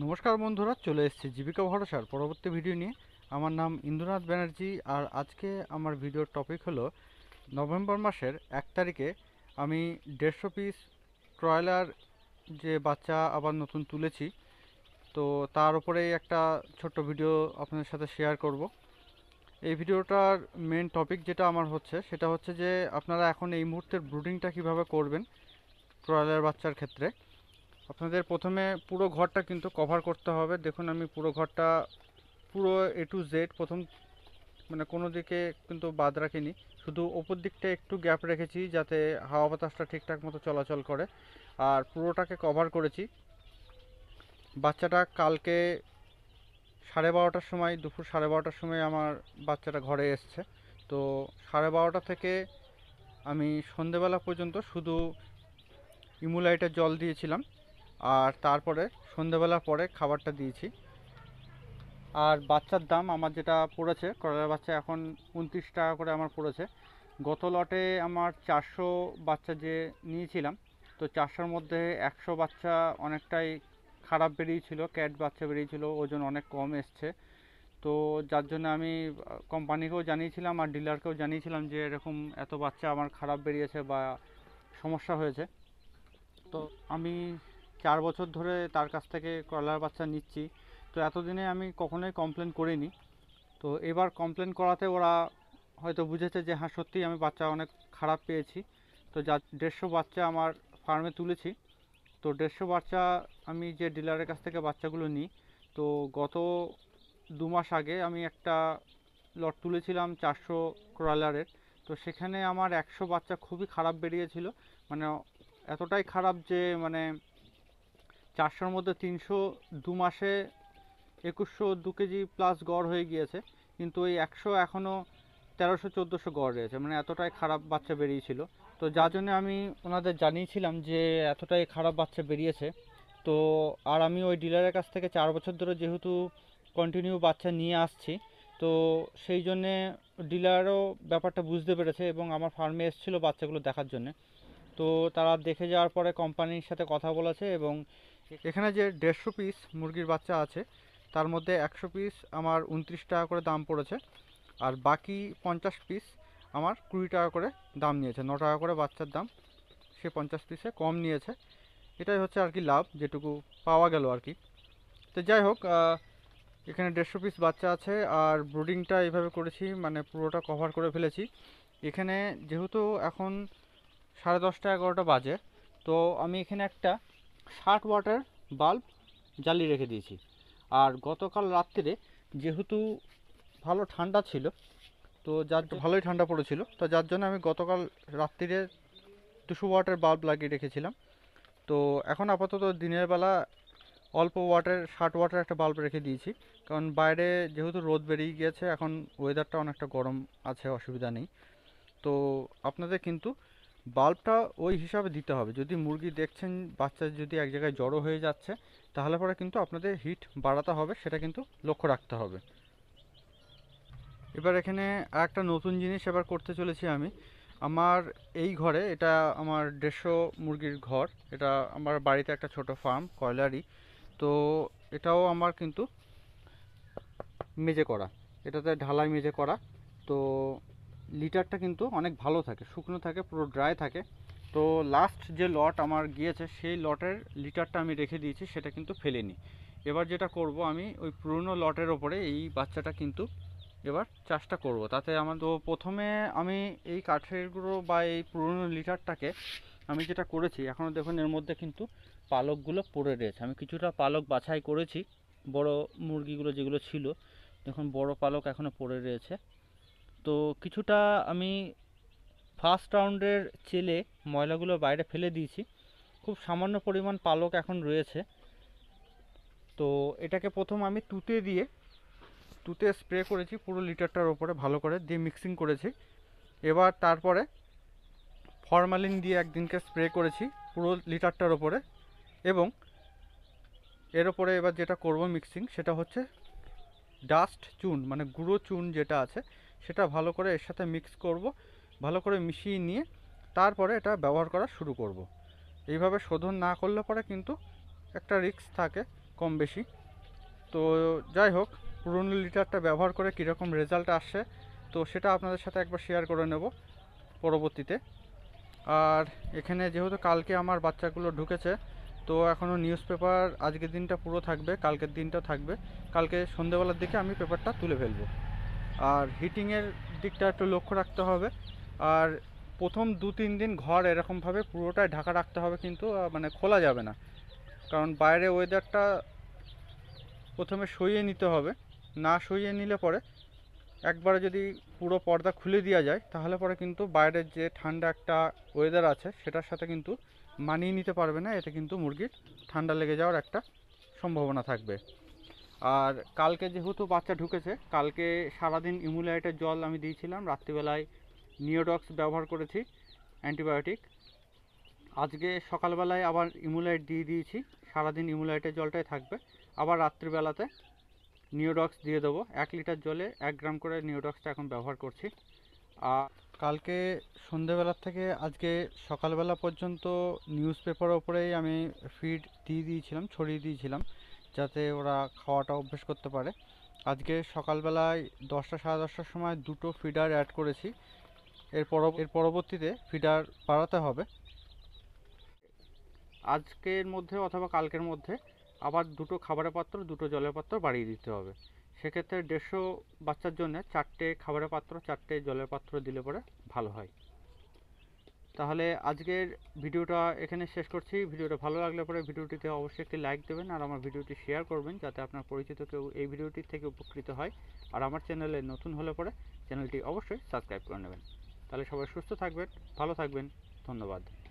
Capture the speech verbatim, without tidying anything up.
নমস্কার বন্ধুরা, চলে এসেছি জীবিকা ভরসার পরবর্তী ভিডিও নিয়ে। আমার নাম ইন্দ্রনাথ ব্যানার্জি, আর আজকে আমার ভিডিওর টপিক হলো নভেম্বর মাসের এক তারিখে আমি দেড়শো পিস ব্রয়লার যে বাচ্চা আবার নতুন তুলেছি, তো তার উপরেই একটা ছোট্ট ভিডিও আপনাদের সাথে শেয়ার করব। এই ভিডিওটার মেন টপিক যেটা আমার হচ্ছে সেটা হচ্ছে যে আপনারা এখন এই মুহূর্তের ব্রুডিংটা কিভাবে করবেন ব্রয়লার বাচ্চার ক্ষেত্রে। আপনাদের প্রথমে পুরো ঘরটা কিন্তু কভার করতে হবে। দেখুন, আমি পুরো ঘরটা পুরো এ টু জেড প্রথম মানে কোনো দিকে কিন্তু বাদ রাখিনি, শুধু ওপর দিকটা একটু গ্যাপ রেখেছি যাতে হাওয়া বাতাসটা ঠিকঠাক মতো চলাচল করে, আর পুরোটাকে কভার করেছি। বাচ্চাটা কালকে সাড়ে বারোটার সময়, দুপুর সাড়ে বারোটার সময় আমার বাচ্চাটা ঘরে এসছে। তো সাড়ে বারোটা থেকে আমি সন্ধেবেলা পর্যন্ত শুধু ইমুলাইটের জল দিয়েছিলাম, আর তারপরে সন্ধেবেলার পরে খাবারটা দিয়েছি। আর বাচ্চার দাম আমার যেটা পড়েছে, কয়লার বাচ্চা এখন উনত্রিশ টাকা করে আমার পড়েছে। গত লটে আমার চারশো বাচ্চা যে নিয়েছিলাম, তো চারশোর মধ্যে একশো বাচ্চা অনেকটাই খারাপ বেরিয়েছিল, ক্যাট বাচ্চা বেরিয়েছিল, ওজন অনেক কম এসছে। তো যার জন্য আমি কোম্পানিকেও জানিয়েছিলাম আর ডিলারকেও জানিয়েছিলাম যে এরকম এত বাচ্চা আমার খারাপ বেরিয়েছে বা সমস্যা হয়েছে। তো আমি চার বছর ধরে তার কাছ থেকে কয়লার বাচ্চা নিচ্ছি, তো এতদিনে আমি কখনোই কমপ্লেন করিনি। তো এবার কমপ্লেন করাতে ওরা হয়তো বুঝেছে যে হ্যাঁ, সত্যিই আমি বাচ্চা অনেক খারাপ পেয়েছি। তো যা দেড়শো বাচ্চা আমার ফার্মে তুলেছি, তো দেড়শো বাচ্চা আমি যে ডিলারের কাছ থেকে বাচ্চাগুলো নিই, তো গত দু মাস আগে আমি একটা লট তুলেছিলাম চারশো ক্রয়লারের। তো সেখানে আমার একশো বাচ্চা খুবই খারাপ বেরিয়েছিল, মানে এতটাই খারাপ যে মানে চারশোর মধ্যে তিনশো দু মাসে একুশশো দু কেজি প্লাস গড় হয়ে গিয়েছে, কিন্তু ওই একশো এখনও তেরোশো চোদ্দোশো গড় রয়েছে, মানে এতটাই খারাপ বাচ্চা বেরিয়েছিল। তো যার জন্য আমি ওনাদের জানিয়েছিলাম যে এতটাই খারাপ বাচ্চা বেরিয়েছে। তো আর আমি ওই ডিলারের কাছ থেকে চার বছর ধরে যেহেতু কন্টিনিউ বাচ্চা নিয়ে আসছি, তো সেই জন্যে ডিলারও ব্যাপারটা বুঝতে পেরেছে এবং আমার ফার্মে এসেছিলো বাচ্চাগুলো দেখার জন্যে। তো তারা দেখে যাওয়ার পরে কোম্পানির সাথে কথা বলেছে, এবং এখানে যে দেড়শো পিস মুরগির বাচ্চা আছে তার মধ্যে একশো পিস আমার উনত্রিশ টাকা করে দাম পড়েছে, আর বাকি পঞ্চাশ পিস আমার কুড়ি টাকা করে দাম নিয়েছে। ন টাকা করে বাচ্চার দাম, সে পঞ্চাশ পিসে কম নিয়েছে। এটাই হচ্ছে আর কি লাভ যেটুকু পাওয়া গেল আর কি। তো যাই হোক, এখানে দেড়শো পিস বাচ্চা আছে, আর ব্রুডিংটা এইভাবে করেছি, মানে পুরোটা কভার করে ফেলেছি। এখানে যেহেতু এখন সাড়ে দশটা এগারোটা বাজে, তো আমি এখানে একটা ষাট ওয়াটের বাল্ব জ্বালিয়ে রেখে দিয়েছি। আর গতকাল রাত্রিরে যেহেতু ভালো ঠান্ডা ছিল, তো যার ভালোই ঠান্ডা পড়েছিল, তো যার জন্য আমি গতকাল রাত্রিরে দুশো ওয়াটের বাল্ব লাগিয়ে রেখেছিলাম। তো এখন আপাতত দিনের বেলা অল্প ওয়াটের ষাট ওয়াটের একটা বাল্ব রেখে দিয়েছি, কারণ বাইরে যেহেতু রোদ বেরিয়ে গিয়েছে, এখন ওয়েদারটা অনেকটা গরম আছে, অসুবিধা নেই। তো আপনাদের কিন্তু বাল্বটা ওই হিসাবে দিতে হবে। যদি মুরগি দেখছেন বাচ্চা যদি এক জায়গায় জড়ো হয়ে যাচ্ছে, তাহলে পরে কিন্তু আপনাদের হিট বাড়াতে হবে, সেটা কিন্তু লক্ষ্য রাখতে হবে। এবার এখানে একটা নতুন জিনিস এবার করতে চলেছি আমি। আমার এই ঘরে, এটা আমার দেড়শো মুরগির ঘর, এটা আমার বাড়িতে একটা ছোট ফার্ম কয়লারই। তো এটাও আমার কিন্তু মেজে করা, এটাতে ঢালাই মেজে করা। তো লিটারটা কিন্তু অনেক ভালো থাকে, শুকনো থাকে, পুরো ড্রাই থাকে। তো লাস্ট যে লট আমার গিয়েছে সেই লটের লিটারটা আমি রেখে দিয়েছি, সেটা কিন্তু ফেলিনি। এবার যেটা করব, আমি ওই পুরনো লটের ওপরে এই বাচ্চাটা কিন্তু এবার চাষটা করব। তাতে আমার তো প্রথমে আমি এই কাঠের গুঁড়ো বা এই পুরনো লিটারটাকে আমি যেটা করেছি, এখনও দেখুন এর মধ্যে কিন্তু পালকগুলো পড়ে রয়েছে। আমি কিছুটা পালক বাছাই করেছি, বড় মুরগিগুলো যেগুলো ছিল, দেখুন বড় পালক এখনও পড়ে রয়েছে। তো কিছুটা আমি ফার্স্ট রাউন্ডের চেলে ময়লাগুলো বাইরে ফেলে দিয়েছি, খুব সামান্য পরিমাণ পালক এখন রয়েছে। তো এটাকে প্রথম আমি তুতে দিয়ে তুতে স্প্রে করেছি পুরো লিটারটার ওপরে, ভালো করে দিয়ে মিক্সিং করেছি। এবার তারপরে ফরমালিন দিয়ে একদিনকে স্প্রে করেছি পুরো লিটারটার ওপরে, এবং এর ওপরে এবার যেটা করব মিক্সিং, সেটা হচ্ছে ডাস্ট চুন, মানে গুঁড়ো চুন যেটা আছে সেটা ভালো করে এর সাথে মিক্স করব, ভালো করে মিশিয়ে নিয়ে তারপরে এটা ব্যবহার করা শুরু করব। এইভাবে শোধন না করলে পরে কিন্তু একটা রিস্ক থাকে কম বেশি। তো যাই হোক, পুরনো লিটারটা ব্যবহার করে কীরকম রেজাল্ট আসছে তো সেটা আপনাদের সাথে একবার শেয়ার করে নেব পরবর্তীতে। আর এখানে যেহেতু কালকে আমার বাচ্চাগুলো ঢুকেছে, তো এখনও নিউজ পেপার আজকের দিনটা পুরো থাকবে, কালকের দিনটাও থাকবে। কালকে সন্ধেবেলার দিকে আমি পেপারটা তুলে ফেলবো। আর হিটিংয়ের দিকটা একটু লক্ষ্য রাখতে হবে। আর প্রথম দু তিন দিন ঘর এরকমভাবে পুরোটাই ঢাকা রাখতে হবে, কিন্তু মানে খোলা যাবে না, কারণ বাইরে ওয়েদারটা প্রথমে সইয়ে নিতে হবে। না সইয়ে নিলে পরে একবারে যদি পুরো পর্দা খুলে দেওয়া যায় তাহলে পরে কিন্তু বাইরের যে ঠান্ডা একটা ওয়েদার আছে সেটার সাথে কিন্তু মানিয়ে নিতে পারবে না, এতে কিন্তু মুরগির ঠান্ডা লেগে যাওয়ার একটা সম্ভাবনা থাকবে। আর কালকে যেহেতু বাচ্চা ঢুকেছে, কালকে সারাদিন ইমুলাইটের জল আমি দিয়েছিলাম, রাত্রিবেলায় নিওডক্স ব্যবহার করেছি অ্যান্টিবায়োটিক। আজকে সকালবেলায় আবার ইমুলাইট দিয়ে দিয়েছি, সারাদিন ইমুলাইটের জলটাই থাকবে। আবার রাত্রিবেলাতে নিওডক্স দিয়ে দেবো, এক লিটার জলে এক গ্রাম করে নিওডক্সটা এখন ব্যবহার করছি। আর কালকে সন্ধেবেলার থেকে আজকে সকালবেলা পর্যন্ত নিউজ পেপারের ওপরেই আমি ফিড দিয়ে দিয়েছিলাম, ছড়িয়ে দিয়েছিলাম, যাতে ওরা খাওয়াটা অভ্যেস করতে পারে। আজকে সকালবেলায় দশটা সাড়ে দশটার সময় দুটো ফিডার অ্যাড করেছি। এর পর এর পরবর্তীতে ফিডার বাড়াতে হবে। আজকের মধ্যে অথবা কালকের মধ্যে আবার দুটো খাবারের পাত্র, দুটো জলের পাত্র বাড়িয়ে দিতে হবে। সেক্ষেত্রে দেড়শো বাচ্চার জন্য চারটে খাবারের পাত্র, চারটে জলের পাত্র দিলে পরে ভালো হয়। তাহলে আজকের ভিডিওটা এখানে শেষ করছি। ভিডিওটা ভালো লাগলে পরে ভিডিওটিতে অবশ্যই একটি লাইক দেবেন, আর আমার ভিডিওটি শেয়ার করবেন যাতে আপনার পরিচিত কেউ এই ভিডিওটির থেকে উপকৃত হয়। আর আমার চ্যানেলে নতুন হলে পরে চ্যানেলটি অবশ্যই সাবস্ক্রাইব করে নেবেন। তাহলে সবাই সুস্থ থাকবেন, ভালো থাকবেন, ধন্যবাদ।